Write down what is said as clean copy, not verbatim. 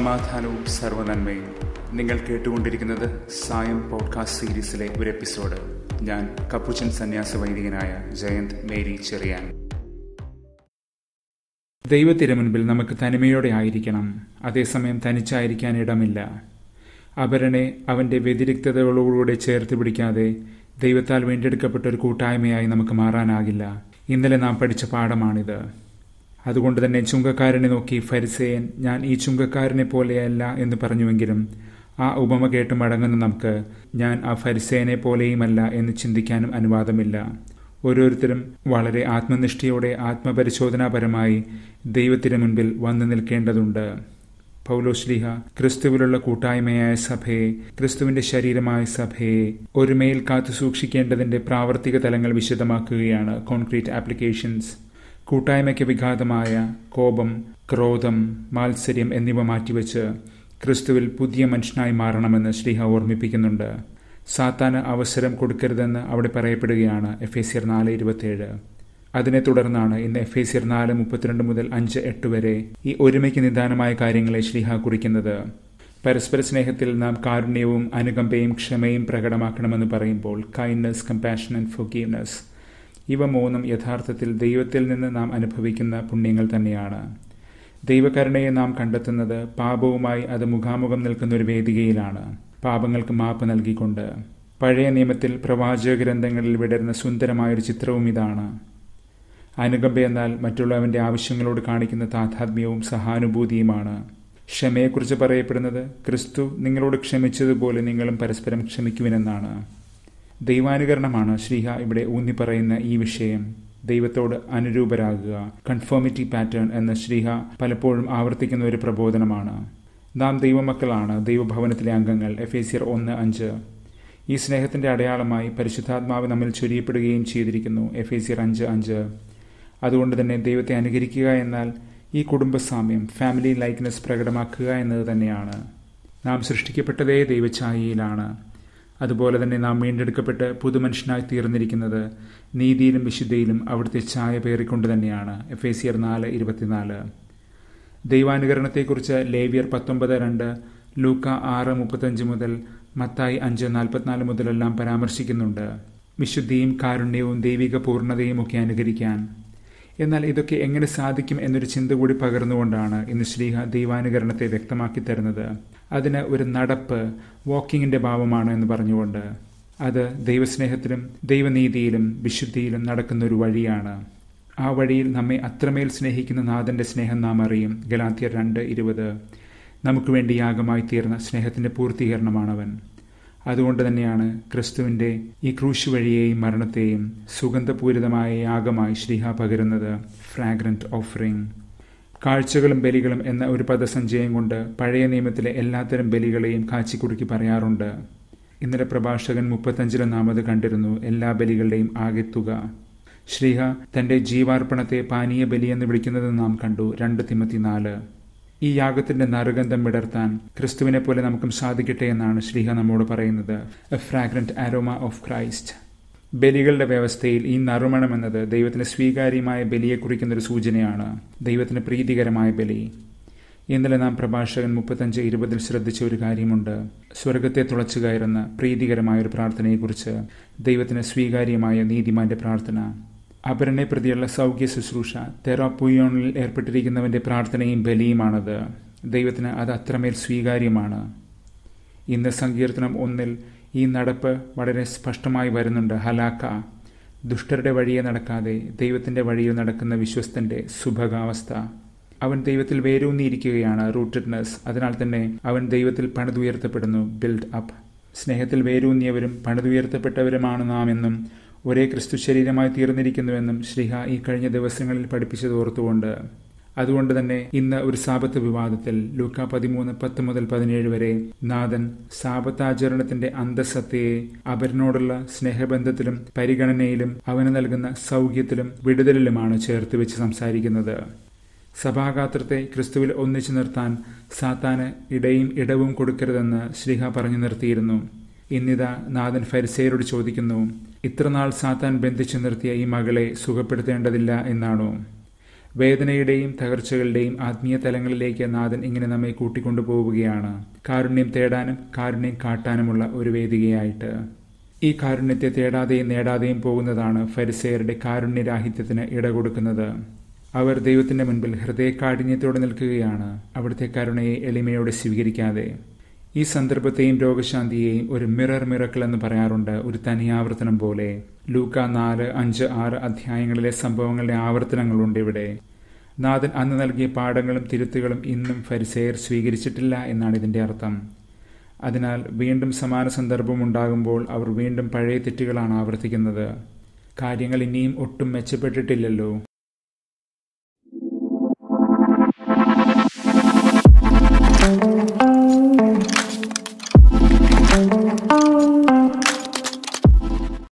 സമാധാനവും സർവ്വനന്മയും. നിങ്ങൾ കേട്ടുകൊണ്ടിരിക്കുന്നത് സായം പോഡ്കാസ്റ്റ് സീരീസിലെ ഒരു എപ്പിസോഡ്. ഞാൻ കപ്പുച്ചൻ സന്യാസ വൈദികനായ ജയന്ത് മേരി ചെറിയാൻ. ദൈവത്തിരുമുൻപിൽ നമുക്ക് തനിമയോടെ ആയിരിക്കണം. അതേസമയം തനിച്ചായിരിക്കാൻ ഇടമില്ല. അപരനെ അവൻ്റെ വ്യതിരിക്തതകളോടുകൂടെ ചേർത്ത് പിടിക്കാതെ ദൈവത്താൽ വീണ്ടെടുക്കപ്പെട്ട ഒരു കൂട്ടായ്മയായി നമുക്ക് മാറാനാകില്ല. ഇന്നലെ നാം പഠിച്ച പാഠമാണിത്. അതുകൊണ്ട് തന്നെ ചുങ്കക്കാരനെ നോക്കി ഫരിസേയൻ ഞാൻ ഈ ചുങ്കക്കാരനെ പോലെയല്ല എന്ന് പറഞ്ഞുവെങ്കിലും ആ ഉപമ കേട്ട് മടങ്ങുന്ന നമുക്ക് ഞാൻ ആ ഫരിസേയനെ പോലെയുമല്ല എന്ന് ചിന്തിക്കാനും അനുവാദമില്ല. ഓരോരുത്തരും വളരെ ആത്മനിഷ്ഠയോടെ ആത്മപരിശോധനാപരമായി ദൈവത്തിന് മുൻപിൽ വന്നു നിൽക്കേണ്ടതുണ്ട്. പൗലോശ്ലീഹ ക്രിസ്തുവിലുള്ള കൂട്ടായ്മയായ സഭയെ, ക്രിസ്തുവിന്റെ ശരീരമായ സഭയെ ഒരുമയിൽ കാത്തു സൂക്ഷിക്കേണ്ടതിന്റെ പ്രാവർത്തിക തലങ്ങൾ വിശദമാക്കുകയാണ്. Concrete applications. കൂട്ടായ്മയ്ക്ക് വിഘാതമായ കോപം, ക്രോധം, മാത്സര്യം എന്നിവ മാറ്റിവെച്ച് ക്രിസ്തുവിൽ പുതിയ മനുഷ്യനായി മാറണമെന്ന് ശ്ലീഹ ഓർമ്മിപ്പിക്കുന്നുണ്ട്. സാത്താന് അവസരം കൊടുക്കരുതെന്ന് അവിടെ പറയപ്പെടുകയാണ്. എഫേസ്യർ 4:27. അതിനെ തുടർന്നാണ് ഇന്ന് എഫേസ്യർ 4:32 മുതൽ 5:8 വരെ ഈ ഒരുമയ്ക്ക് നിദാനമായ കാര്യങ്ങളെ ശ്ലീഹ കുറിക്കുന്നത്. പരസ്പര സ്നേഹത്തിൽ നാം കാരുണ്യവും അനുകമ്പയും ക്ഷമയും പ്രകടമാക്കണമെന്ന് പറയുമ്പോൾ കൈൻഡ്നസ്, കമ്പാഷൻ ആൻഡ് ഫൊർഗീവ്നെസ്, ഇവ മൂന്നും യഥാർത്ഥത്തിൽ ദൈവത്തിൽ നിന്ന് നാം അനുഭവിക്കുന്ന പുണ്യങ്ങൾ തന്നെയാണ്. ദൈവകരുണയെ നാം കണ്ടെത്തുന്നത് പാപവുമായി അത് മുഖാമുഖം നിൽക്കുന്ന ഒരു വേദികയിലാണ്, പാപങ്ങൾക്ക് മാപ്പ് നൽകിക്കൊണ്ട്. പഴയ നിയമത്തിൽ പ്രവാചക ഗ്രന്ഥങ്ങളിൽ വിടരുന്ന സുന്ദരമായൊരു ചിത്രവും ഇതാണ്. അനുകമ്പ എന്നാൽ മറ്റുള്ളവന്റെ ആവശ്യങ്ങളോട് കാണിക്കുന്ന താതാത്മ്യവും സഹാനുഭൂതിയുമാണ്. ക്ഷമയെക്കുറിച്ച് പറയപ്പെടുന്നത് ക്രിസ്തു നിങ്ങളോട് ക്ഷമിച്ചതുപോലെ നിങ്ങളും പരസ്പരം ക്ഷമിക്കുവിനെന്നാണ്. ദൈവാനുകരണമാണ് ശ്ലീഹ ഇവിടെ ഊന്നിപ്പറയുന്ന ഈ വിഷയം. ദൈവത്തോട് അനുരൂപരാകുക, കൺഫോമിറ്റി പാറ്റേൺ എന്ന ശ്ലീഹ പലപ്പോഴും ആവർത്തിക്കുന്ന ഒരു പ്രബോധനമാണ്. നാം ദൈവമക്കളാണ്, ദൈവഭവനത്തിലെ അംഗങ്ങൾ. എഫേസ്യർ 1:5. ഈ സ്നേഹത്തിന്റെ അടയാളമായി പരിശുദ്ധാത്മാവ് നമ്മിൽ ചൊരിയപ്പെടുകയും ചെയ്തിരിക്കുന്നു. എഫേസ്യർ 5:5. അതുകൊണ്ട് തന്നെ ദൈവത്തെ അനുകരിക്കുക എന്നാൽ ഈ കുടുംബസാമ്യം, ഫാമിലി ലൈക്ക്നെസ് പ്രകടമാക്കുക എന്നത് തന്നെയാണ്. നാം സൃഷ്ടിക്കപ്പെട്ടതേ ദൈവഛായയിലാണ്. അതുപോലെ തന്നെ നാം വീണ്ടെടുക്കപ്പെട്ട് പുതുമനുഷ്യനായി തീർന്നിരിക്കുന്നത് നീതിയിലും വിശുദ്ധിയിലും അവിടുത്തെ ഛായ പേറിക്കൊണ്ട് തന്നെയാണ്. എഫേസ്യർ 4:24. ദൈവാനുകരണത്തെക്കുറിച്ച് ലേവ്യർ 19:2, ലൂക്ക 6:35 മുതൽ മത്തായി 5:44 മുതലെല്ലാം പരാമർശിക്കുന്നുണ്ട്. വിശുദ്ധിയും കാരുണ്യവും ദൈവിക പൂർണ്ണതയും ഒക്കെ അനുകരിക്കാൻ. എന്നാൽ ഇതൊക്കെ എങ്ങനെ സാധിക്കും എന്നൊരു ചിന്ത കൂടി പകർന്നുകൊണ്ടാണ് ഇന്ന് ശ്ലീഹ ദൈവാനുകരണത്തെ വ്യക്തമാക്കി തരുന്നത്. അതിന് ഒരു നടപ്പ്, വാക്കിങ്ങിന്റെ ഭാവമാണ് എന്ന് പറഞ്ഞുകൊണ്ട് അത് ദൈവസ്നേഹത്തിലും ദൈവനീതിയിലും വിശുദ്ധിയിലും നടക്കുന്ന ഒരു വഴിയാണ്. ആ വഴിയിൽ നമ്മെ അത്രമേൽ സ്നേഹിക്കുന്ന നാഥന്റെ സ്നേഹം നാം അറിയും. ഗലാത്യർ 2:20. നമുക്ക് വേണ്ടി യാഗമായി തീർന്ന സ്നേഹത്തിന്റെ പൂർത്തീകരണമാണവൻ. അതുകൊണ്ട് തന്നെയാണ് ക്രിസ്തുവിന്റെ ഈ ക്രൂശ് വഴിയെയും മരണത്തെയും സുഗന്ധപൂരിതമായ യാഗമായി ശ്ലീഹ പകരുന്നത്. Fragrant offering. കാഴ്ചകളും ബലികളും എന്ന ഒരു പദസഞ്ചയം കൊണ്ട് പഴയ നിയമത്തിലെ എല്ലാത്തരം ബലികളെയും കാച്ചിക്കുടുക്കി പറയാറുണ്ട്. ഇന്നലെ പ്രഭാഷകൻ 35 നാം അത് കണ്ടിരുന്നു. എല്ലാ ബലികളുടെയും ആകെത്തുക. ശ്ലീഹ തന്റെ ജീവാർപ്പണത്തെ പാനീയ ബലി എന്ന് വിളിക്കുന്നത് നാം കണ്ടു. 2 തിമോത്തി 4. ഈ യാഗത്തിന്റെ നറുഗന്ധം വിടർത്താൻ ക്രിസ്തുവിനെ പോലെ നമുക്കും സാധിക്കട്ടെ എന്നാണ് ശ്ലീഹ നമ്മോട് പറയുന്നത്. A fragrant aroma of Christ. ബലികളുടെ വ്യവസ്ഥയിൽ ഈ നറുമണം എന്നത് ദൈവത്തിന് സ്വീകാര്യമായ ബലിയെ കുറിക്കുന്നൊരു സൂചനയാണ്, ദൈവത്തിന് പ്രീതികരമായ ബലി. ഇന്നലെ നാം പ്രഭാഷകൻ 35:20 ശ്രദ്ധിച്ച ഒരു കാര്യമുണ്ട്. സ്വർഗത്തെ തുളച്ചു കയറുന്ന പ്രീതികരമായ ഒരു പ്രാർത്ഥനയെക്കുറിച്ച്, ദൈവത്തിന് സ്വീകാര്യമായ നീതിമാന്റെ പ്രാർത്ഥന. അപരനെ പ്രതിയുള്ള സൗഖ്യ ശുശ്രൂഷ, തെറാപ്പുയോണിൽ ഏർപ്പെട്ടിരിക്കുന്നവന്റെ പ്രാർത്ഥനയും ബലിയുമാണത്. ദൈവത്തിന് അത് അത്രമേൽ സ്വീകാര്യമാണ്. ഇന്ന് സങ്കീർത്തനം 1 ഈ നടപ്പ് വളരെ സ്പഷ്ടമായി വരുന്നുണ്ട്. ഹലാക്ക, ദുഷ്ടരുടെ വഴിയെ നടക്കാതെ ദൈവത്തിന്റെ വഴിയിൽ നടക്കുന്ന വിശ്വസ്തന്റെ സുഭഗാവസ്ഥ. അവൻ ദൈവത്തിൽ വേരൂന്നിയിരിക്കുകയാണ്, റൂട്ടഡ്നെസ്. അതിനാൽ തന്നെ അവൻ ദൈവത്തിൽ പണിതുയർത്തപ്പെടുന്നു, ബിൽഡ് അപ്പ്. സ്നേഹത്തിൽ വേരൂന്നിയവരും പണിതുയർത്തപ്പെട്ടവരുമാണ് നാം എന്നും ഒരേ ക്രിസ്തു ശരീരമായി തീർന്നിരിക്കുന്നുവെന്നും ശ്ലീഹ ഈ കഴിഞ്ഞ ദിവസങ്ങളിൽ പഠിപ്പിച്ചത് ഓർത്തുകൊണ്ട്, അതുകൊണ്ട് തന്നെ ഇന്ന് ഒരു സാബത്ത് വിവാദത്തിൽ ലൂക്ക 13:10 മുതൽ 17 വരെ നാഥൻ സാബത്താചരണത്തിന്റെ അന്തസത്തയെ അപരനോടുള്ള സ്നേഹബന്ധത്തിലും പരിഗണനയിലും അവന് നൽകുന്ന സൗഖ്യത്തിലും വിടുതലിലുമാണ് ചേർത്ത് വെച്ച് സംസാരിക്കുന്നത്. സഭാഗാത്രത്തെ ക്രിസ്തുവിൽ ഒന്നിച്ചു നിർത്താൻ സാത്താന് ഇടവും കൊടുക്കരുതെന്ന് ശ്ലീഹ പറഞ്ഞു നിർത്തിയിരുന്നു. ഇന്നിതാ നാഥൻ ഫരിസേയരോട് ചോദിക്കുന്നു, ഇത്രനാൾ സാത്താൻ ബന്ധിച്ചു നിർത്തിയ ഈ മകളെ സുഖപ്പെടുത്തേണ്ടതില്ല എന്നാണോ? വേദനയുടെയും തകർച്ചകളുടെയും ആത്മീയ തലങ്ങളിലേക്ക് നാഥൻ ഇങ്ങനെ നമ്മെ കൂട്ടിക്കൊണ്ടുപോവുകയാണ്, കാരുണ്യം തേടാനും കാരുണ്യം കാട്ടാനുമുള്ള ഒരു വേദികയായിട്ട്. ഈ കാരുണ്യത്തെ തേടാതെയും നേടാതെയും പോകുന്നതാണ് ഫരിസേയരുടെ കാരുണ്യരാഹിത്യത്തിന് ഇടകൊടുക്കുന്നത്. അവർ ദൈവത്തിന്റെ മുൻപിൽ ഹൃദയകാഠിന്യത്തോടെ നിൽക്കുകയാണ്, അവിടുത്തെ കരുണയെ എളിമയോടെ സ്വീകരിക്കാതെ. ഈ സന്ദർഭത്തെയും രോഗശാന്തിയെയും ഒരു മിറർ മിറക്കിൾ എന്ന് പറയാറുണ്ട്, ഒരു തനിയാവർത്തനം പോലെ. ലൂക്ക 4, 5, 6 അധ്യായങ്ങളിലെ സംഭവങ്ങളുടെ ആവർത്തനങ്ങളുണ്ട് ഇവിടെ. നാഥൻ അന്ന് നൽകിയ പാഠങ്ങളും തിരുത്തുകളും ഇന്നും ഫരിസേയർ സ്വീകരിച്ചിട്ടില്ല എന്നാണ് ഇതിന്റെ അർത്ഥം. അതിനാൽ വീണ്ടും സമാന സന്ദർഭം ഉണ്ടാകുമ്പോൾ അവർ വീണ്ടും പഴയ തെറ്റുകളാണ് ആവർത്തിക്കുന്നത്. കാര്യങ്ങൾ ഇനിയും ഒട്ടും മെച്ചപ്പെട്ടിട്ടില്ലല്ലോ.